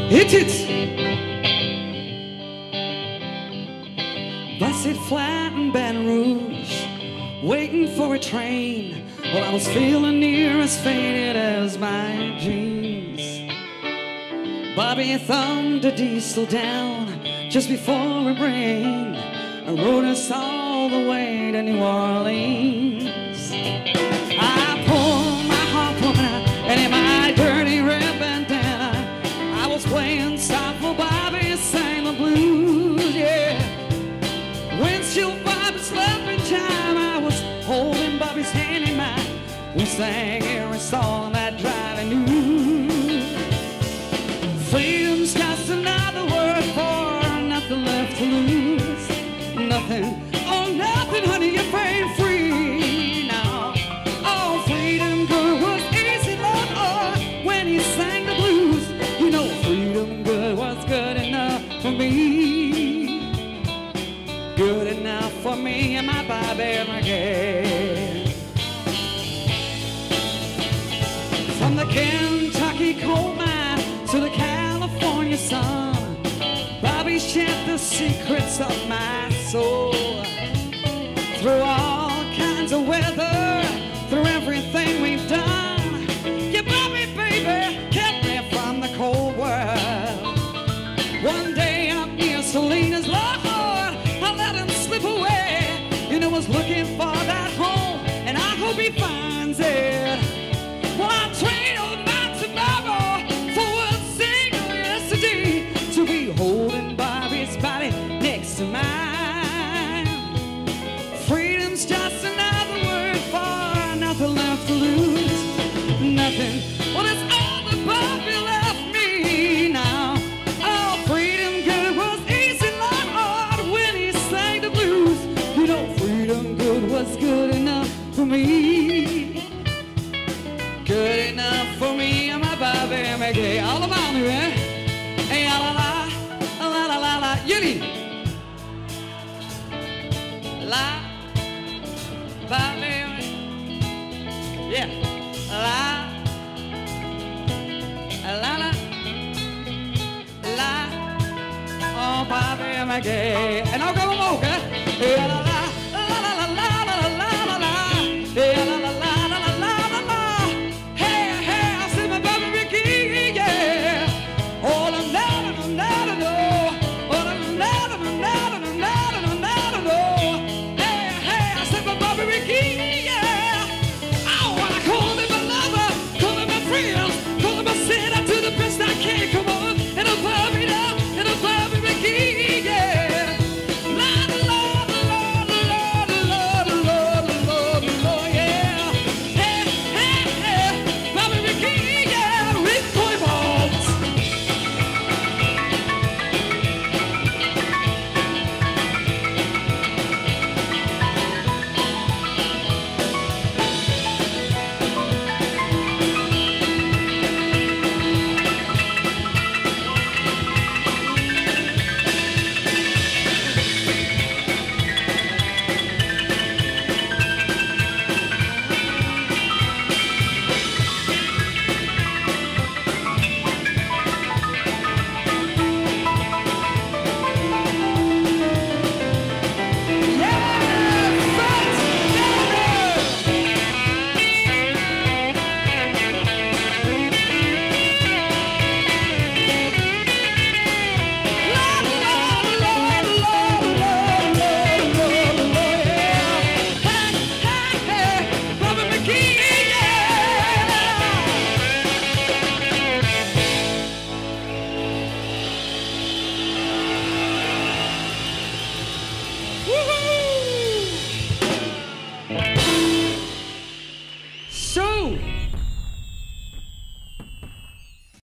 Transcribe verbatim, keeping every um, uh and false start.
Hit it! Busted flat in Baton Rouge, waiting for a train. Well, I was feeling near as faded as my jeans. Bobby thumbed a diesel down just before it rained and rode us all the way to New Orleans. I pulled my harpoon out and in my dirty red bandana I was playing soft for Bobby sang the blues, yeah. Windshield wipers slapping time, I was holding Bobby's hand in mine. We sang every song that drive and knew. Freedom's just another word for nothing left to lose. Nothing, oh nothing, honey, you're paying free now. Oh, freedom good was easy, Lord, oh, when he sang the blues. You know, freedom good was good enough for me. Good enough for me and my Bobby McGee. From the Kentucky coal mine to the California sun, Bobby shared the secrets of my soul. Through all kinds of weather, through everything we've done, yeah, Bobby, baby, kept me from the cold world. One day up near Salinas, Lord, I let him slip away. You know, I was looking for that home, and I hope he finds it. Well, I trade old my tomorrow for a single yesterday, to be holding Bobby's body next to mine. Freedom's just another word for nothing left to lose. Nothing, well, it's all that Bobby left me now. Oh, freedom good was easy, Lord, when he sang the blues. You know, freedom good was good enough for me. Good enough for me and my Bobby McGee. All about me, eh? Hey, la la la, la la la la, Yiddy. La, Bobby, yeah. La, la la, la, oh Bobby McGee. And I'll go